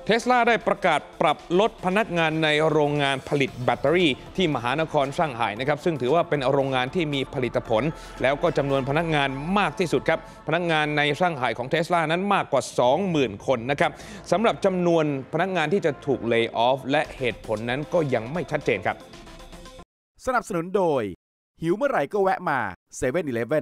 Tesla ได้ประกาศปรับลดพนักงานในโรงงานผลิตแบตเตอรี่ที่มหานครช่างไห่นะครับซึ่งถือว่าเป็นโรงงานที่มีผลิตผลแล้วก็จำนวนพนักงานมากที่สุดครับพนักงานในช่างไห่ของ Tesla นั้นมากกว่า 20,000 คนนะครับสำหรับจำนวนพนักงานที่จะถูกเลย์ออฟและเหตุผลนั้นก็ยังไม่ชัดเจนครับสนับสนุนโดยหิวเมื่อไหร่ก็แวะมา7-Eleven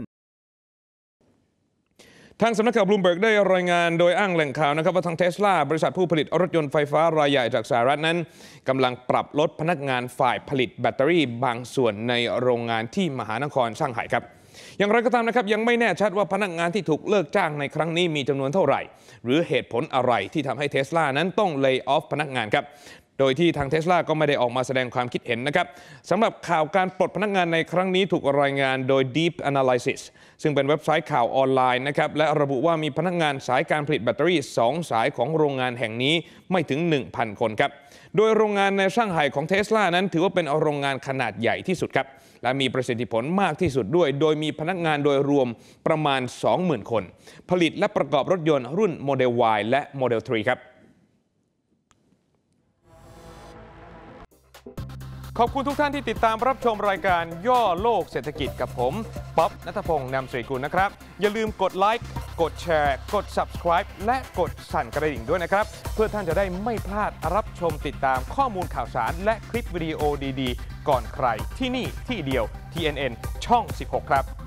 ทางสำนักข่าว Bloomberg ได้รายงานโดยอ้างแหล่งข่าวนะครับว่าทาง Tesla บริษัทผู้ผลิตรถยนต์ไฟฟ้ารายใหญ่จากสหรัฐนั้นกำลังปรับลดพนักงานฝ่ายผลิตแบตเตอรี่บางส่วนในโรงงานที่มหานครช่างไห่ครับอย่างไรก็ตามนะครับยังไม่แน่ชัดว่าพนักงานที่ถูกเลิกจ้างในครั้งนี้มีจำนวนเท่าไหร่หรือเหตุผลอะไรที่ทำให้ Tesla นั้นต้องเลย์ออฟพนักงานครับโดยที่ทาง Tesla ก็ไม่ได้ออกมาแสดงความคิดเห็นนะครับสำหรับข่าวการปลดพนักงานในครั้งนี้ถูกรายงานโดย Deep Analysis ซึ่งเป็นเว็บไซต์ข่าวออนไลน์นะครับและระบุว่ามีพนักงานสายการผลิตแบตเตอรี่2สายของโรงงานแห่งนี้ไม่ถึง 1,000 คนครับโดยโรงงานในช่างไห่ของ Tesla นั้นถือว่าเป็นโรงงานขนาดใหญ่ที่สุดครับและมีประสิทธิผลมากที่สุดด้วยโดยมีพนักงานโดยรวมประมาณ 20,000 คนผลิตและประกอบรถยนต์รุ่น Model Y และ Model 3 ครับขอบคุณทุกท่านที่ติดตามรับชมรายการย่อโลกเศรษฐกิจกับผมป๊อบ ณัฐพงษ์ นำศรีกุลนะครับอย่าลืมกดไลค์กดแชร์กด Subscribe และกดสั่นกระดิ่งด้วยนะครับเพื่อท่านจะได้ไม่พลาดรับชมติดตามข้อมูลข่าวสารและคลิปวิดีโอดีๆก่อนใครที่นี่ที่เดียว TNN ช่อง 16 ครับ